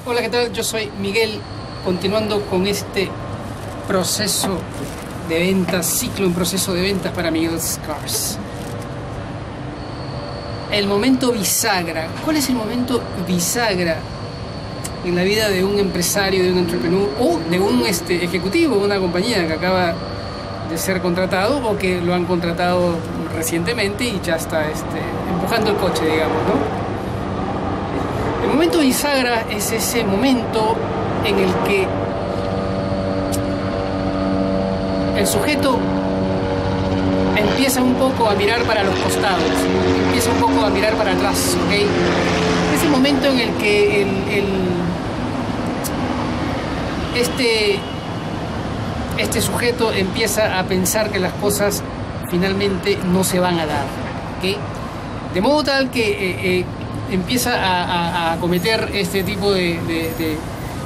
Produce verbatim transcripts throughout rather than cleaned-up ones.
Hola, ¿qué tal? Yo soy Miguel, continuando con este proceso de ventas, ciclo en proceso de ventas para Miguel's Cars. El momento bisagra. ¿Cuál es el momento bisagra en la vida de un empresario, de un entrepreneur o de un este, ejecutivo de una compañía que acaba de ser contratado o que lo han contratado recientemente y ya está este, empujando el coche, digamos, ¿no? El momento bisagra es ese momento en el que el sujeto empieza un poco a mirar para los costados, empieza un poco a mirar para atrás, ¿ok? Es el momento en el que el, el, este, este sujeto empieza a pensar que las cosas finalmente no se van a dar, ¿ok? De modo tal que eh, eh, empieza a, a, a cometer este tipo de, de, de,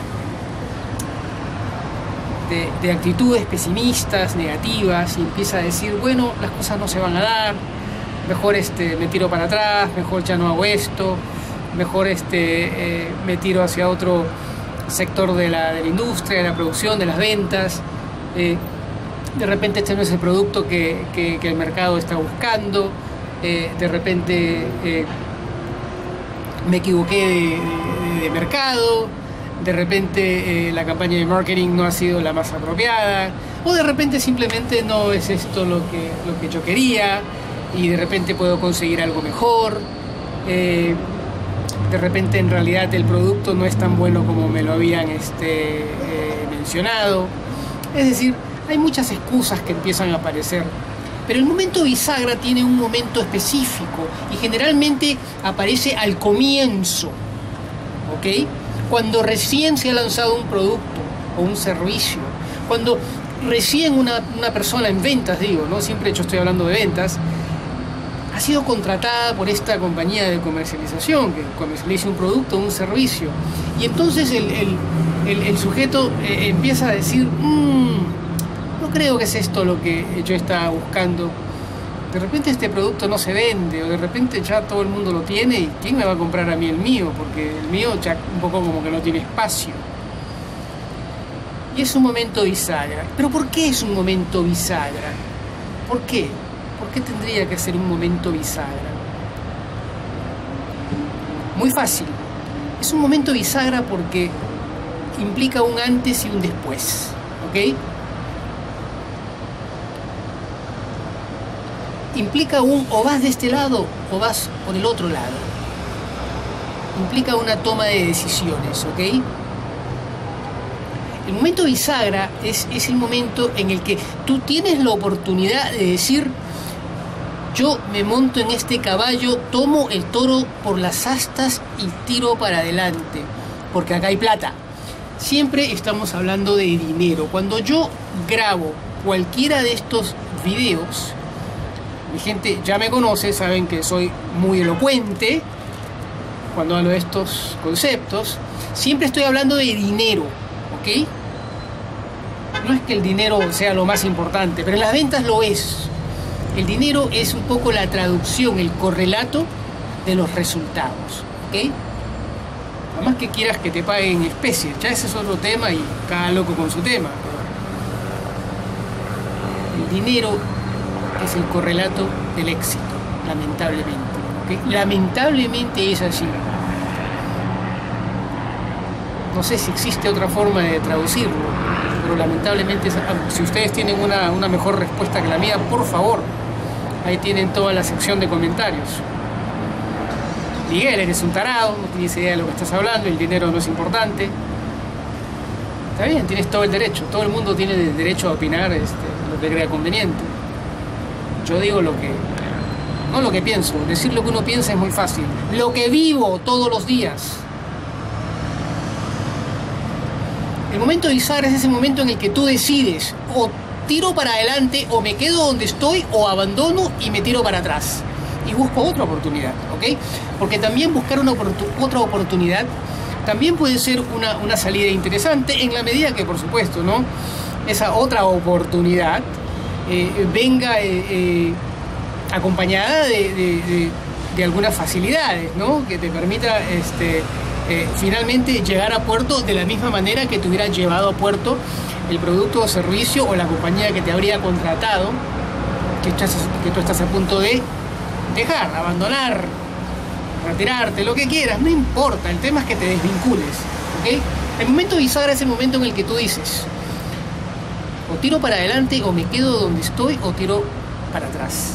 de, de actitudes pesimistas, negativas, y empieza a decir, bueno, las cosas no se van a dar, mejor este, me tiro para atrás, mejor ya no hago esto, mejor este, eh, me tiro hacia otro sector de la, de la industria, de la producción, de las ventas. Eh, de repente este no es el producto que, que, que el mercado está buscando, eh, de repente... Eh, me equivoqué de, de, de mercado, de repente eh, la campaña de marketing no ha sido la más apropiada, o de repente simplemente no es esto lo que, lo que yo quería y de repente puedo conseguir algo mejor, eh, de repente en realidad el producto no es tan bueno como me lo habían este, eh, mencionado. Es decir, hay muchas excusas que empiezan a aparecer. Pero el momento bisagra tiene un momento específico y generalmente aparece al comienzo, ¿ok? Cuando recién se ha lanzado un producto o un servicio, cuando recién una, una persona en ventas, digo, ¿no? Siempre yo estoy hablando de ventas, ha sido contratada por esta compañía de comercialización que comercializa un producto o un servicio. Y entonces el, el, el, el sujeto eh, empieza a decir... Mmm, no creo que es esto lo que yo estaba buscando. De repente este producto no se vende, o de repente ya todo el mundo lo tiene, y ¿quién me va a comprar a mí el mío? Porque el mío ya un poco como que no tiene espacio. Y es un momento bisagra. ¿Pero por qué es un momento bisagra? ¿Por qué? ¿Por qué tendría que ser un momento bisagra? Muy fácil. Es un momento bisagra porque implica un antes y un después, ¿ok? Implica un o vas de este lado o vas por el otro lado. Implica una toma de decisiones, ¿ok? El momento bisagra es, es el momento en el que tú tienes la oportunidad de decir, yo me monto en este caballo, tomo el toro por las astas y tiro para adelante, porque acá hay plata. Siempre estamos hablando de dinero. Cuando yo grabo cualquiera de estos videos, mi gente ya me conoce, saben que soy muy elocuente cuando hablo de estos conceptos. Siempre estoy hablando de dinero, ¿ok? No es que el dinero sea lo más importante, pero en las ventas lo es. El dinero es un poco la traducción, el correlato de los resultados, ¿ok? Además que quieras que te paguen en especies, ya ese es otro tema y cada loco con su tema. El dinero es el correlato del éxito, lamentablemente, ¿okay? Lamentablemente es así. No sé si existe otra forma de traducirlo, pero lamentablemente es así. Si ustedes tienen una, una mejor respuesta que la mía, por favor, ahí tienen toda la sección de comentarios. Miguel, eres un tarado, no tienes idea de lo que estás hablando, el dinero no es importante. Está bien, tienes todo el derecho, todo el mundo tiene el derecho a opinar este, lo que crea conveniente. Yo digo lo que, no lo que pienso, decir lo que uno piensa es muy fácil. Lo que vivo todos los días. El momento bisagra es ese momento en el que tú decides, o tiro para adelante, o me quedo donde estoy, o abandono y me tiro para atrás. Y busco otra oportunidad, ¿ok? Porque también buscar una oportu- otra oportunidad también puede ser una, una salida interesante, en la medida que, por supuesto, ¿no? Esa otra oportunidad Eh, venga eh, eh, acompañada de, de, de, de algunas facilidades, ¿no? Que te permita este, eh, finalmente llegar a puerto de la misma manera que te hubiera llevado a puerto el producto o servicio o la compañía que te habría contratado, que, estás, que tú estás a punto de dejar, abandonar, retirarte, lo que quieras, no importa, el tema es que te desvincules, ¿ok? El momento bisagra es el momento en el que tú dices, o tiro para adelante, o me quedo donde estoy, o tiro para atrás.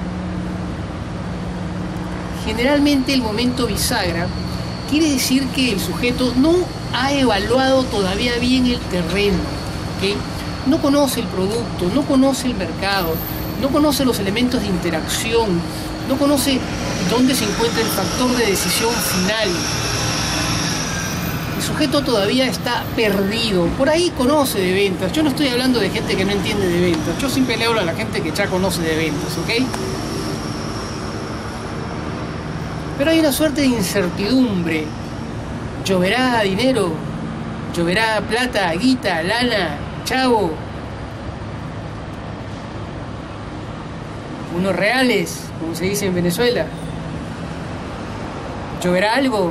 Generalmente el momento bisagra quiere decir que el sujeto no ha evaluado todavía bien el terreno, ¿okay? No conoce el producto, no conoce el mercado, no conoce los elementos de interacción, no conoce dónde se encuentra el factor de decisión final. El sujeto todavía está perdido. Por ahí conoce de ventas. Yo no estoy hablando de gente que no entiende de ventas. Yo siempre le hablo a la gente que ya conoce de ventas, ¿ok? Pero hay una suerte de incertidumbre. ¿Lloverá dinero? ¿Lloverá plata, guita, lana, chavo? Unos reales, como se dice en Venezuela. ¿Lloverá algo?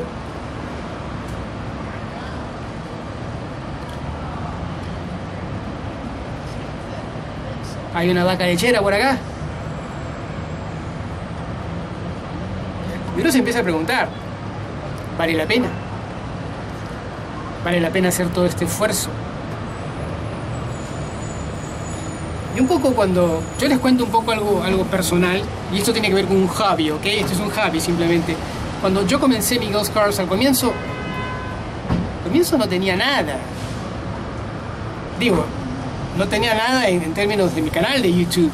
¿Hay una vaca lechera por acá? Y uno se empieza a preguntar, ¿vale la pena? ¿Vale la pena hacer todo este esfuerzo? Y un poco cuando... Yo les cuento un poco algo, algo personal, y esto tiene que ver con un hobby, ¿ok? Esto es un hobby simplemente. Cuando yo comencé Miguel's Cars al comienzo, al comienzo no tenía nada. Digo, no tenía nada en, en términos de mi canal de YouTube.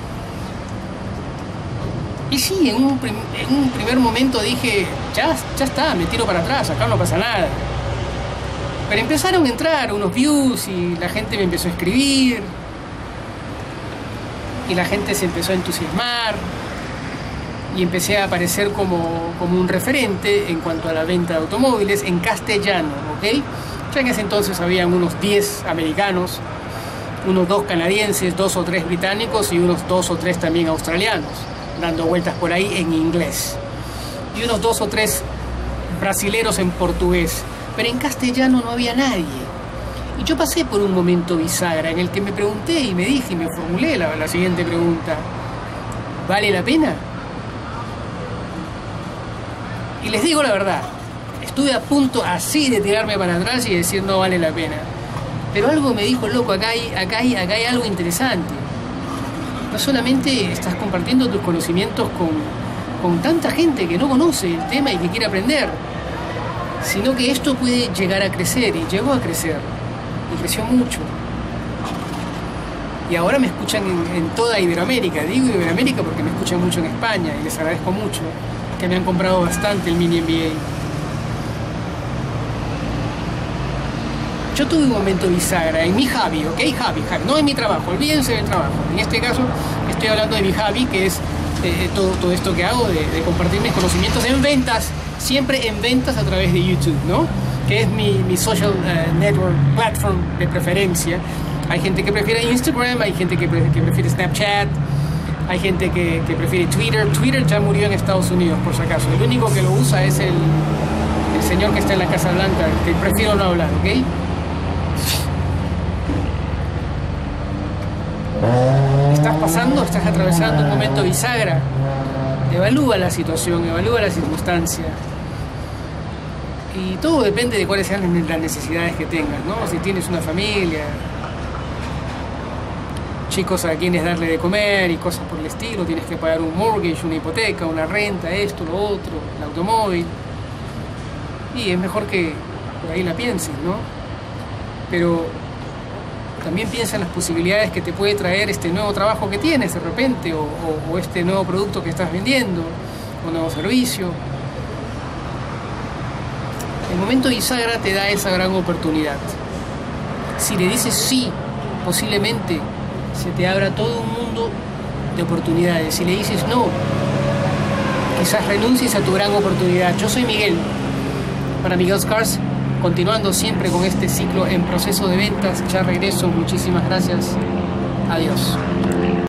Y sí, en un, prim en un primer momento dije, ya, ya está, me tiro para atrás, acá no pasa nada. Pero empezaron a entrar unos views y la gente me empezó a escribir. Y la gente se empezó a entusiasmar. Y empecé a aparecer como, como un referente en cuanto a la venta de automóviles en castellano, ¿ok? Ya en ese entonces habían unos diez americanos, unos dos canadienses, dos o tres británicos y unos dos o tres también australianos, dando vueltas por ahí en inglés. Y unos dos o tres brasileros en portugués. Pero en castellano no había nadie. Y yo pasé por un momento bisagra en el que me pregunté y me dije y me formulé la, la siguiente pregunta. ¿Vale la pena? Y les digo la verdad, estuve a punto así de tirarme para atrás y decir no vale la pena. Pero algo me dijo, loco, acá hay, acá hay, acá hay algo interesante. No solamente estás compartiendo tus conocimientos con, con tanta gente que no conoce el tema y que quiere aprender, sino que esto puede llegar a crecer, y llegó a crecer, y creció mucho. Y ahora me escuchan en, en toda Iberoamérica. Digo Iberoamérica porque me escuchan mucho en España, y les agradezco mucho que me han comprado bastante el Mini M B A. Yo tuve un momento bisagra en mi hobby, ¿ok? Hobby, hobby, no en mi trabajo, olvídense del trabajo. En este caso estoy hablando de mi hobby, que es eh, todo, todo esto que hago, de, de compartir mis conocimientos en ventas, siempre en ventas a través de YouTube, ¿no? Que es mi, mi social uh, network platform de preferencia. Hay gente que prefiere Instagram, hay gente que, pre que prefiere Snapchat, hay gente que, que prefiere Twitter. Twitter ya murió en Estados Unidos, por si acaso. El único que lo usa es el, el señor que está en la Casa Blanca, que prefiero no hablar, ¿ok? Estás pasando, estás atravesando un momento bisagra. Evalúa la situación, evalúa la circunstancia. Y todo depende de cuáles sean las necesidades que tengas, ¿no? Si tienes una familia, chicos a quienes darle de comer y cosas por el estilo, tienes que pagar un mortgage, una hipoteca, una renta, esto, lo otro, el automóvil. Y es mejor que por ahí la pienses, ¿no? Pero también piensa en las posibilidades que te puede traer este nuevo trabajo que tienes de repente, o, o, o este nuevo producto que estás vendiendo, o nuevo servicio. El momento bisagra te da esa gran oportunidad. Si le dices sí, posiblemente se te abra todo un mundo de oportunidades. Si le dices no, quizás renuncies a tu gran oportunidad. Yo soy Miguel, para Miguel's Cars, continuando siempre con este ciclo en proceso de ventas. Ya regreso, muchísimas gracias. Adiós.